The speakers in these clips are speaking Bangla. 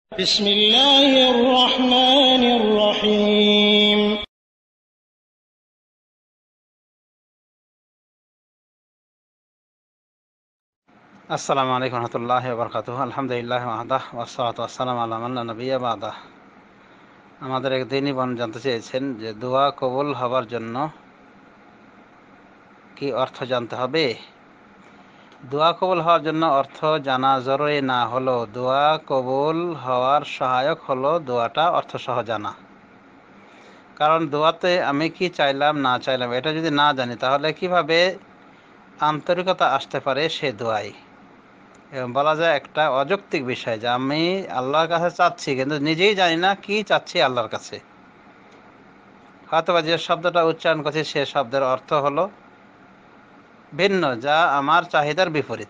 بسم الله الرحمن الرحيم আসসালামু আলাইকুম রহমতুল্লাহি ওয়া বারাকাতুহু আলহামদুলিল্লাহ ওয়াহদাহ ওয়াসসালাতু ওয়াসসালামু আলা মান লা নাবিয়্যা বা'দাহ। আমাদের এক দিনই বোন জানতে চেয়েছেন যে দোয়া কবুল হবার জন্য কি অর্থ জানতে হবে। দোয়া কবুল হওয়ার জন্য অর্থ জানা জরুরি না হলেও দোয়া কবুল হওয়ার সহায়ক হলো দোয়াটা অর্থসহ জানা। কারণ দোয়াতে আমি কি চাইলাম না চাইলাম এটা যদি না জানি তাহলে কিভাবে আন্তরিকতা আসতে পারে সে দোয়ায়। এবং বলা যায় একটা অযৌক্তিক বিষয় যে আমি আল্লাহর কাছে চাচ্ছি কিন্তু নিজেই জানি না কি চাচ্ছি আল্লাহর কাছে। হয়তোবা যে শব্দটা উচ্চারণ করছি সে শব্দের অর্থ হলো ভিন্ন, যা আমার চাহিদার বিপরীত।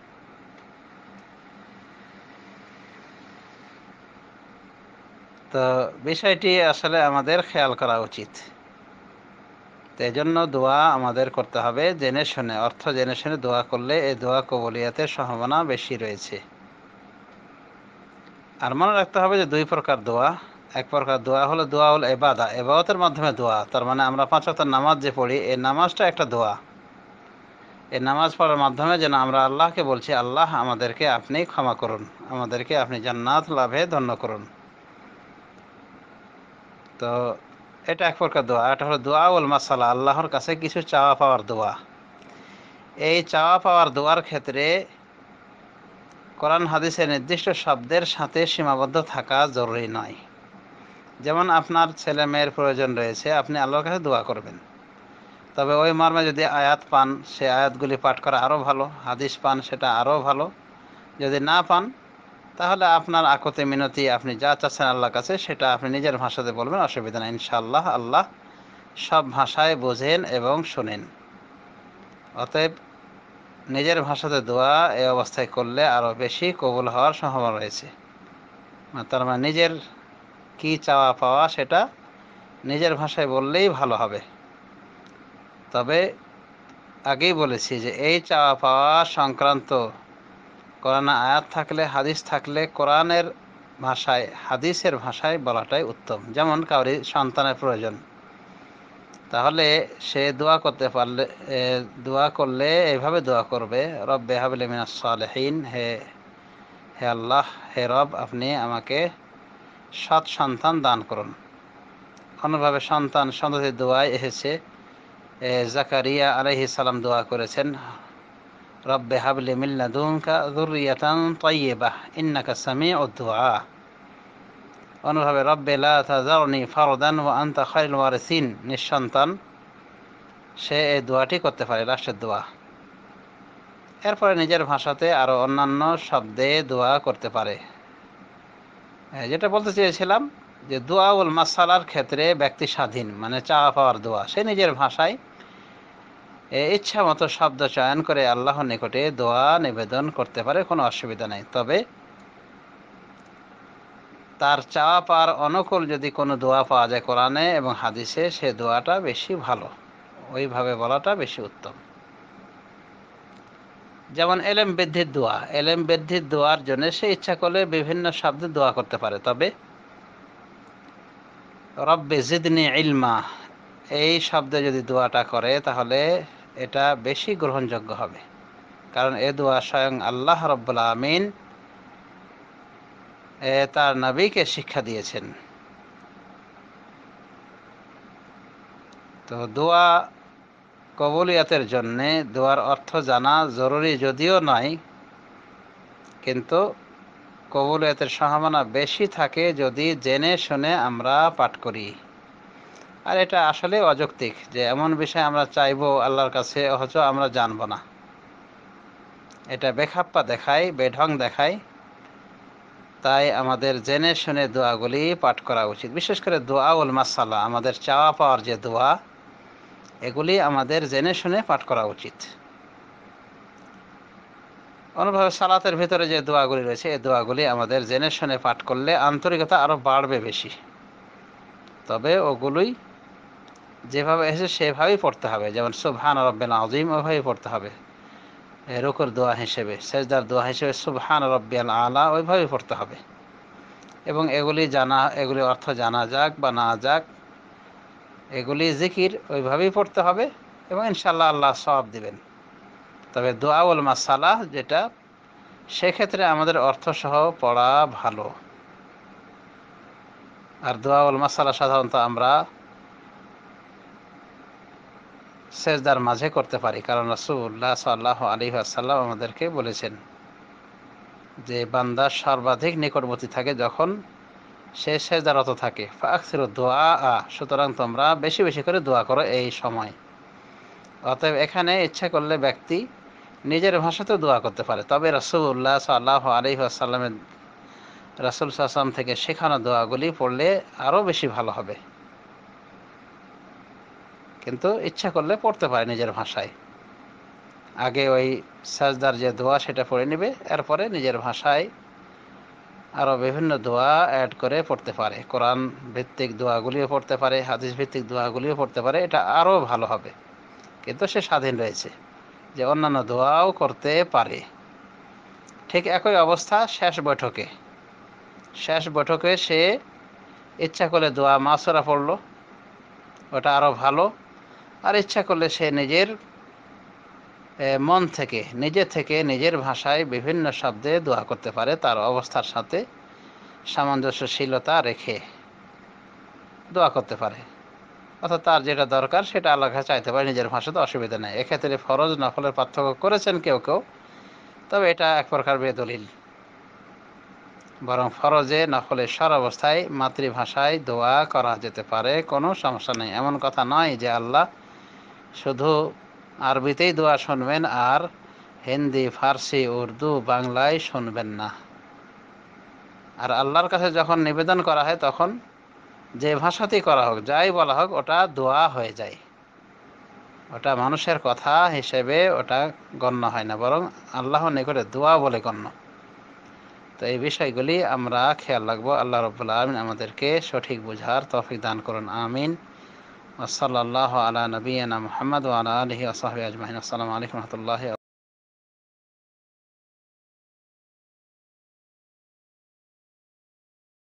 তো বিষয়টি আসলে আমাদের খেয়াল করা উচিত। তো এই জন্য দোয়া আমাদের করতে হবে জেনে শুনে, অর্থ জেনে শুনে দোয়া করলে এই দোয়া কবুলিয়াতের সম্ভাবনা বেশি রয়েছে। আর মনে রাখতে হবে যে দুই প্রকার দোয়া। এক প্রকার দোয়া হলো দোয়াউল ইবাদা, ইবাদতের মাধ্যমে দোয়া। তার মানে আমরা 5 ওয়াক্ত নামাজ যে পড়ি এই নামাজটা একটা দোয়া। এই নামাজ পড়ার মাধ্যমে যেন আমরা আল্লাহকে বলছি, আল্লাহ আমাদেরকে আপনি ক্ষমা করুন, আমাদেরকে আপনি জান্নাত লাভে ধন্য করুন। তো এটা এক প্রকার দোয়া। এটা হলো দোয়াউল মাসালা, আল্লাহর কাছে কিছু চাওয়া পাওয়ার দোয়া। এই চাওয়া পাওয়ার দোয়ার ক্ষেত্রে কোরআন হাদিসের নির্দিষ্ট শব্দের সাথে সীমাবদ্ধ থাকা জরুরি নয়। যেমন আপনার ছেলে মেয়ের প্রয়োজন রয়েছে, আপনি আল্লাহর কাছে দোয়া করবেন, তবে ওই মর্মে যদি আয়াত পান সে আয়াতগুলি পাঠ করা আরও ভালো, হাদিস পান সেটা আরও ভালো। যদি না পান তাহলে আপনার আকতে মিনতি, আপনি যা চাচ্ছেন আল্লাহর কাছে সেটা আপনি নিজের ভাষাতে বলবেন, অসুবিধা নেই। ইনশাআল্লাহ আল্লাহ সব ভাষায় বোঝেন এবং শোনেন। অতএব নিজের ভাষাতে দোয়া এই অবস্থায় করলে আরও বেশি কবুল হওয়ার সম্ভাবনা রয়েছে। তার মানে নিজের কি চাওয়া পাওয়া সেটা নিজের ভাষায় বললেই ভালো হবে। তবে আগেই বলেছি যে এই চাওয়া পাওয়া সংক্রান্ত কোরআনে আয়াত থাকলে, হাদিস থাকলে কোরআনের ভাষায়, হাদিসের ভাষায় বলাটাই উত্তম। যেমন কাউরি সন্তানের প্রয়োজন, তাহলে সে দোয়া করতে পারলে, দোয়া করলে এইভাবে দোয়া করবে, রব্বে হাবলি মিনাস সালিহিন, হে হে আল্লাহ, হে রব, আপনি আমাকে সৎ সন্তান দান করুন। অন্যভাবে সন্তান সন্ততির দোয়ায় এসেছে, জাকারিয়া আলাইহিস সালাম দোয়া করেছেন, রব্বে হাবলি মিন লাদুনকা যুররিয়াতান তাইয়্যিবাহ ইন্নাকা সামিউদ দুআ। অন্যভাবে রব্বে লা তাযারনি ফারদান ওয়া আনতা খায়রুল ওয়ারিসিন, নিঃসন্তান সে এই দোয়াটি করতে পারে, লাস্টের দোয়া। এরপরে নিজের ভাষাতে আরও অন্যান্য শব্দে দোয়া করতে পারে। যেটা বলতে চেয়েছিলাম যে দোয়াউল মাসালার ক্ষেত্রে ব্যক্তি স্বাধীন, মানে চাওয়া পাওয়ার দোয়া, সে নিজের ভাষায় ইচ্ছা মতো শব্দ চয়ন করে আল্লাহর নিকটে দোয়া নিবেদন করতে পারে, কোনো অসুবিধা নেই। তবে তার চাওয়া পাওয়ার অনুকূল যদি কোনো দোয়া পাওয়া যায় কোরআনে এবং হাদিসে, সে দোয়াটা বেশি ভালো, ওইভাবে বলাটা বেশি উত্তম। যেমন এলেম বৃদ্ধির দোয়া, এলেম বৃদ্ধির দোয়ার জন্য সে ইচ্ছা করলে বিভিন্ন শব্দে দোয়া করতে পারে। তবে রব্বে জিদনি ইলমা এই শব্দে যদি দোয়াটা করে তাহলে এটা বেশি গ্রহণযোগ্য হবে, কারণ এ দোয়া স্বয়ং আল্লাহ রাব্বুল আমিন তার নবীকে শিক্ষা দিয়েছেন। তো দোয়া কবুলিয়াতের জন্যে দোয়ার অর্থ জানা জরুরি যদিও নয়, কিন্তু কবুলিয়াতের সম্ভাবনা বেশি থাকে যদি জেনে শুনে আমরা পাঠ করি। আর এটা আসলে অযৌক্তিক যে এমন বিষয় আমরা চাইবো আল্লাহর কাছে অথচ আমরা জানবো না। এটা বেখাপ্পা দেখায়, বেঢং দেখায়। তাই আমাদের জেনে শুনে দোয়াগুলি পাঠ করা উচিত। বিশেষ করে দোয়াউল মাসালা, আমাদের চাওয়া পাওয়ার যে দোয়া, এগুলি আমাদের জেনে শুনে পাঠ করা উচিত। অনুভাবে সালাতের ভিতরে যে দোয়াগুলি রয়েছে এই দোয়াগুলি আমাদের জেনে শুনে পাঠ করলে আন্তরিকতা আরও বাড়বে বেশি। তবে ওগুলোই যেভাবে এসেছে সেভাবেই পড়তে হবে। যেমন সুবহান রাব্বিল আযীম ওইভাবেই পড়তে হবে, রুকুর দোয়া হিসেবে, সেজদার দোয়া হিসেবে সুবহান রাব্বিয়াল আলা ওইভাবেই পড়তে হবে। এবং এগুলি অর্থ জানা যাক বা না যাক, এগুলি জিকির ওইভাবেই পড়তে হবে এবং ইনশাআল্লাহ আল্লাহ সওয়াব দিবেন। তবে দোয়া ওয়াল মাসালা যেটা, সেক্ষেত্রে আমাদের অর্থসহ পড়া ভালো। আর দোয়া ওয়াল মাসালা সাধারণত আমরা সেজদার মাঝে করতে পারি, কারণ রাসূলুল্লাহ সাল্লাল্লাহু আলাইহি ওয়াসাল্লাম আমাদেরকে বলেছেন যে বান্দা সর্বাধিক নিকটবর্তী থাকে যখন সে সেজদারত থাকে। ফাকসিরু দোয়া, সুতরাং তোমরা বেশি বেশি করে দোয়া করো এই সময়। অতএব এখানে ইচ্ছা করলে ব্যক্তি নিজের ভাষাতেও দোয়া করতে পারে, তবে রাসূলুল্লাহ সাল্লাল্লাহু আলাইহি ওয়াসাল্লামের রাসূল সাল্লাল্লাহু আলাইহি ওয়াসাল্লাম থেকে শেখানো দোয়াগুলি পড়লে আরও বেশি ভালো হবে। কিন্তু ইচ্ছা করলে পড়তে পারে নিজের ভাষায়। আগে ওই সাজদার যে দোয়া সেটা পড়ে নেবে, এরপরে নিজের ভাষায় আরও বিভিন্ন দোয়া অ্যাড করে পড়তে পারে। কোরআন ভিত্তিক দোয়াগুলিও পড়তে পারে, হাদিস ভিত্তিক দোয়াগুলিও পড়তে পারে, এটা আরও ভালো হবে। কিন্তু সে স্বাধীন রয়েছে যে অন্যান্য দোয়াও করতে পারে। ঠিক একই অবস্থা শেষ বৈঠকে সে ইচ্ছা করলে দোয়া মাসুরা পড়ল, ওটা আরও ভালো। আর ইচ্ছা করলে সে নিজের মন থেকে নিজের ভাষায় বিভিন্ন শব্দে দোয়া করতে পারে, তার অবস্থার সাথে সামঞ্জস্যশীলতা রেখে দোয়া করতে পারে। অর্থাৎ তার যেটা দরকার সেটা আল্লাহর কাছে চাইতে পারে নিজের ভাষাতে, অসুবিধা নেই। এক্ষেত্রে ফরজ নফলের পার্থক্য করেছেন কেউ কেউ, তবে এটা এক প্রকার বেদলিল। বরং ফরজে নফলে সর্বাবস্থায় মাতৃভাষায় দোয়া করা যেতে পারে, কোনো সমস্যা নেই। এমন কথা নয় যে আল্লাহ শুধু আরবিতেই দোয়া শুনবেন আর হিন্দি, ফার্সি, উর্দু, বাংলায় শুনবেন না। আর আল্লাহর কাছে যখন নিবেদন করা হয় তখন যে ভাষাতেই করা হোক, যাই বলা হোক, ওটা দোয়া হয়ে যায়। ওটা মানুষের কথা হিসেবে ওটা গণ্য হয় না, বরং আল্লাহর নিকটে দোয়া বলে গণ্য। তো এই বিষয়গুলি আমরা খেয়াল রাখবো। আল্লাহ রাব্বুল আলামিন আমাদেরকে সঠিক বুঝার তৌফিক দান করুন, আমিন। ওয়া সাল্লাল্লাহু আলা নবিয়িনা মুহাম্মদ ওয়া আলা আলিহি ওয়া সাহবিহি আজমাইন। আসসালামু আলাইকুম ওয়া রাহমাতুল্লাহি